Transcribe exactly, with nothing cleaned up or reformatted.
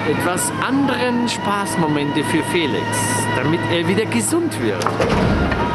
etwas anderen Spaßmomente für Felix, damit er wieder gesund wird.